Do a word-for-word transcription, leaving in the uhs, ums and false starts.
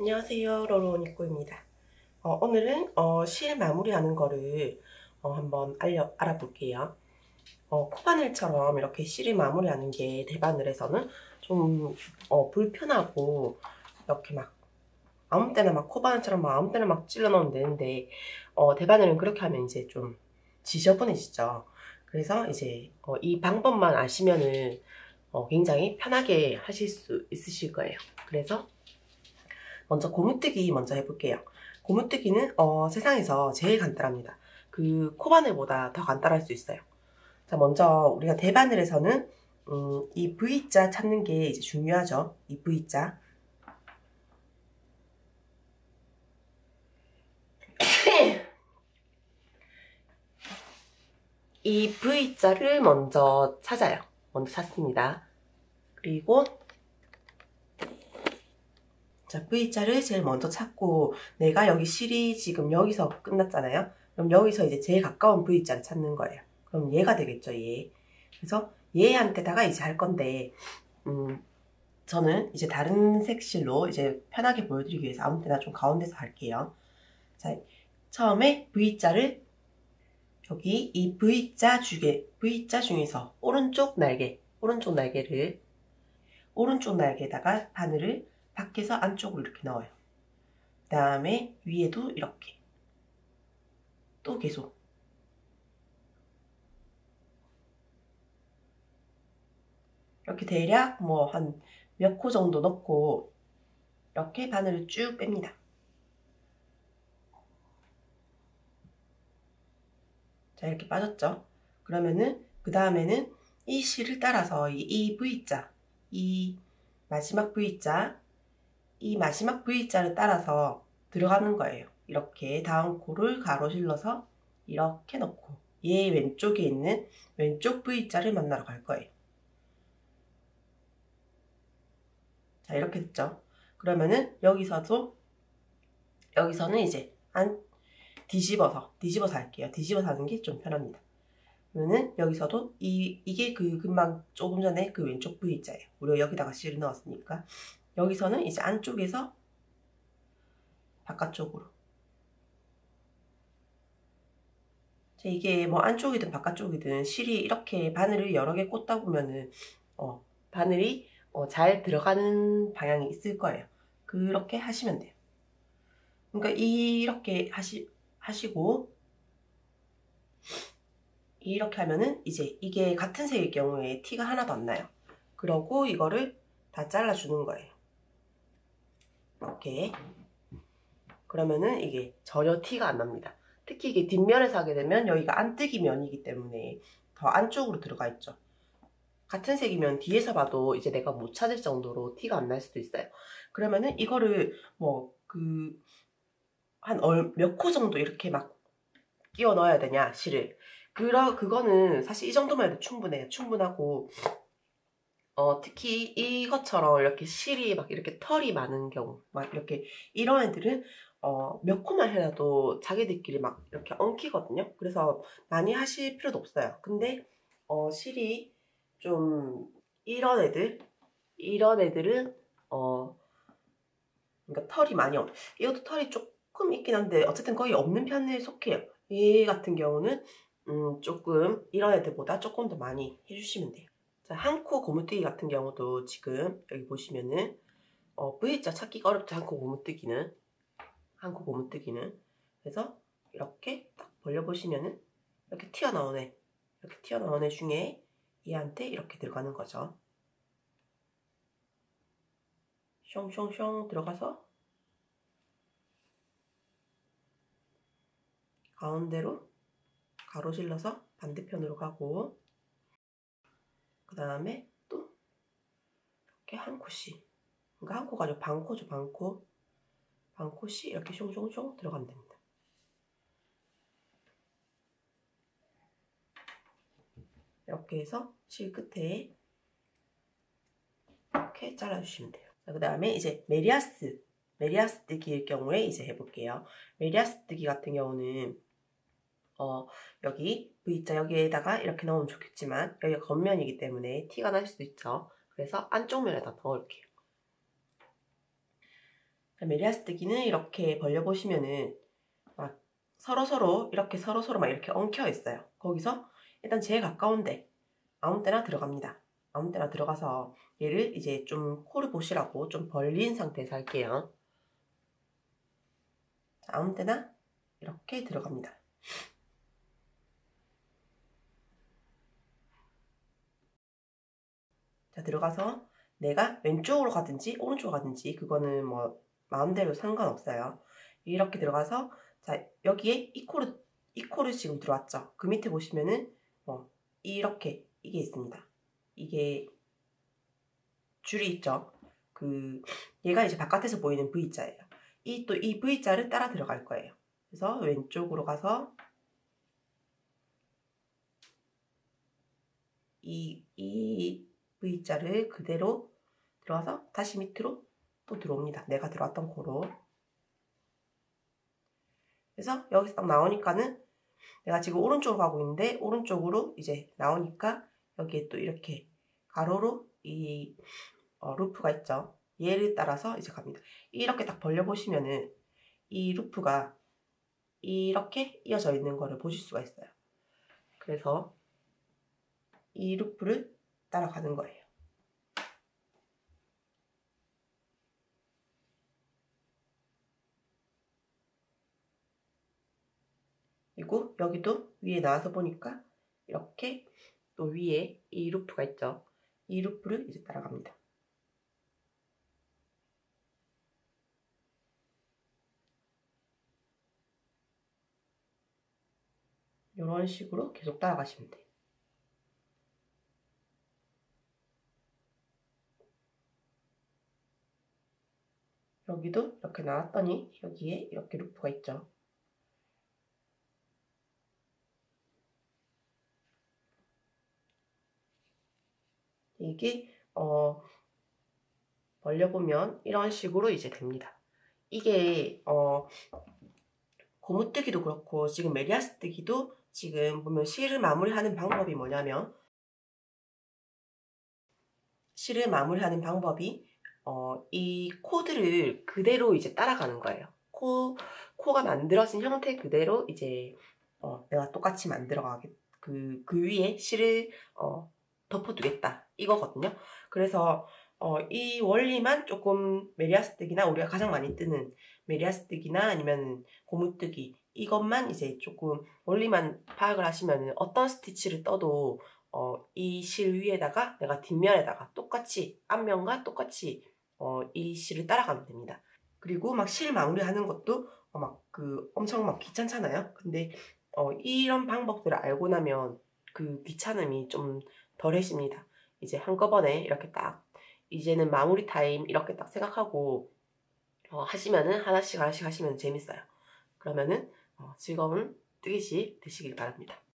안녕하세요, 로로니꼬입니다. 어, 오늘은 어, 실 마무리하는 거를 어, 한번 알려, 알아볼게요. 어, 코바늘처럼 이렇게 실을 마무리하는 게 대바늘에서는 좀 어, 불편하고 이렇게 막 아무 때나 막 코바늘처럼 막 아무 때나 막 찔러 넣으면 되는데 어, 대바늘은 그렇게 하면 이제 좀 지저분해지죠. 그래서 이제 어, 이 방법만 아시면은 어, 굉장히 편하게 하실 수 있으실 거예요. 그래서 먼저 고무뜨기 먼저 해볼게요. 고무뜨기는 어, 세상에서 제일 간단합니다. 그 코바늘보다 더 간단할 수 있어요. 자, 먼저 우리가 대바늘에서는 음, 이 V자 찾는 게 이제 중요하죠. 이 V자. 이 V자를 먼저 찾아요. 먼저 찾습니다. 그리고 자, V자를 제일 먼저 찾고 내가 여기 실이 지금 여기서 끝났잖아요. 그럼 여기서 이제 제일 가까운 V자를 찾는 거예요. 그럼 얘가 되겠죠, 얘. 그래서 얘한테다가 이제 할 건데 음, 저는 이제 다른 색실로 이제 편하게 보여드리기 위해서 아무 때나 좀 가운데서 할게요. 자, 처음에 V자를 여기 이 V자 중에 V자 중에서 오른쪽 날개, 오른쪽 날개를 오른쪽 날개에다가 바늘을 밖에서 안쪽으로 이렇게 넣어요. 그 다음에 위에도 이렇게 또 계속 이렇게 대략 뭐 한 몇 코 정도 넣고 이렇게 바늘을 쭉 뺍니다. 자, 이렇게 빠졌죠? 그러면은 그 다음에는 이 실을 따라서 이, 이 V자, 이 마지막 V자, 이 마지막 V자를 따라서 들어가는 거예요. 이렇게 다음 코를 가로질러서 이렇게 넣고 얘 왼쪽에 있는 왼쪽 V자를 만나러 갈 거예요. 자, 이렇게 됐죠? 그러면은 여기서도 여기서는 이제 안 뒤집어서 뒤집어서 할게요. 뒤집어서 하는 게 좀 편합니다. 그러면은 여기서도 이, 이게 그 금방 조금 전에 그 왼쪽 V자예요. 우리가 여기다가 실을 넣었으니까 여기서는 이제 안쪽에서 바깥쪽으로 이게 뭐 안쪽이든 바깥쪽이든 실이 이렇게 바늘을 여러 개 꽂다 보면은 어, 바늘이 어, 잘 들어가는 방향이 있을 거예요. 그렇게 하시면 돼요. 그러니까 이렇게 하시, 하시고 이렇게 하면은 이제 이게 같은 색일 경우에 티가 하나도 안 나요. 그러고 이거를 다 잘라주는 거예요. 이렇게. 그러면은 이게 전혀 티가 안 납니다. 특히 이게 뒷면에서 하게 되면 여기가 안뜨기 면이기 때문에 더 안쪽으로 들어가 있죠. 같은 색이면 뒤에서 봐도 이제 내가 못 찾을 정도로 티가 안 날 수도 있어요. 그러면은 이거를 뭐 그 한 몇 코 정도 이렇게 막 끼워 넣어야 되냐 실을. 그러 그거는 사실 이 정도만 해도 충분해요. 충분하고 어 특히 이것처럼 이렇게 실이 막 이렇게 털이 많은 경우 막 이렇게 이런 애들은 어 몇 코만 해놔도 자기들끼리 막 이렇게 엉키거든요. 그래서 많이 하실 필요도 없어요. 근데 어 실이 좀 이런 애들 이런 애들은 어 그러니까 털이 많이 없 이것도 털이 조금 있긴 한데 어쨌든 거의 없는 편에 속해요. 얘 같은 경우는 음 조금 이런 애들보다 조금 더 많이 해주시면 돼요. 자, 한 코 고무뜨기 같은 경우도 지금 여기 보시면은 어, V자 찾기가 어렵죠. 한 코 고무뜨기는 한 코 고무뜨기는 그래서 이렇게 딱 벌려보시면은 이렇게 튀어나오네 이렇게 튀어나오는 애 중에 얘한테 이렇게 들어가는 거죠. 숑숑숑 들어가서 가운데로 가로질러서 반대편으로 가고 그 다음에 또 이렇게 한 코씩 그러니까 한 코가 아니고 반 코죠. 반 코. 반 코씩 이렇게 숑숑숑 들어가면 됩니다. 이렇게 해서 실 끝에 이렇게 잘라주시면 돼요. 그 다음에 이제 메리아스, 메리아스 뜨기일 경우에 이제 해볼게요. 메리아스 뜨기 같은 경우는 어, 여기 V자 여기에다가 이렇게 넣으면 좋겠지만 여기가 겉면이기 때문에 티가 날 수도 있죠. 그래서 안쪽 면에다 넣을게요. 메리아스뜨기는 이렇게 벌려보시면은 막 서로서로 이렇게 서로서로 막 이렇게 엉켜 있어요. 거기서 일단 제일 가까운데 아무 때나 들어갑니다. 아무 때나 들어가서 얘를 이제 좀 코를 보시라고 좀 벌린 상태에서 할게요. 자, 아무 때나 이렇게 들어갑니다. 자, 들어가서 내가 왼쪽으로 가든지 오른쪽으로 가든지 그거는 뭐 마음대로 상관없어요. 이렇게 들어가서 자, 여기에 이 코를 이 코를 지금 들어왔죠. 그 밑에 보시면은 뭐 이렇게 이게 있습니다. 이게 줄이 있죠. 그 얘가 이제 바깥에서 보이는 V자예요. 이 또 이 V자를 따라 들어갈 거예요. 그래서 왼쪽으로 가서 이, 이 V자를 그대로 들어가서 다시 밑으로 또 들어옵니다. 내가 들어왔던 코로. 그래서 여기서 딱 나오니까는 내가 지금 오른쪽으로 가고 있는데 오른쪽으로 이제 나오니까 여기에 또 이렇게 가로로 이 어, 루프가 있죠. 얘를 따라서 이제 갑니다. 이렇게 딱 벌려보시면은 이 루프가 이렇게 이어져 있는 거를 보실 수가 있어요. 그래서 이 루프를 따라가는 거예요. 그리고 여기도 위에 나와서 보니까 이렇게 또 위에 이 루프가 있죠. 이 루프를 이제 따라갑니다. 이런 식으로 계속 따라가시면 돼요. 여기도 이렇게 나왔더니 여기에 이렇게 루프가 있죠. 이게 어 벌려보면 이런 식으로 이제 됩니다. 이게 어 고무뜨기도 그렇고 지금 메리아스뜨기도 지금 보면 실을 마무리하는 방법이 뭐냐면 실을 마무리하는 방법이 어, 이 코드를 그대로 이제 따라가는 거예요. 코, 코가 만들어진 형태 그대로 이제 어, 내가 똑같이 만들어가게 그, 그 위에 실을 어, 덮어두겠다 이거거든요. 그래서 어, 이 원리만 조금 메리아스뜨기나 우리가 가장 많이 뜨는 메리아스뜨기나 아니면 고무뜨기 이것만 이제 조금 원리만 파악을 하시면 어떤 스티치를 떠도 어, 이 실 위에다가 내가 뒷면에다가 똑같이 앞면과 똑같이 어, 이 실을 따라가면 됩니다. 그리고 막 실 마무리하는 것도 어, 막 그 엄청 막 귀찮잖아요. 근데 어, 이런 방법들을 알고 나면 그 귀찮음이 좀 덜해집니다. 이제 한꺼번에 이렇게 딱 이제는 마무리 타임 이렇게 딱 생각하고 어, 하시면은 하나씩 하나씩 하시면 재밌어요. 그러면은 어, 즐거운 뜨개질 되시길 바랍니다.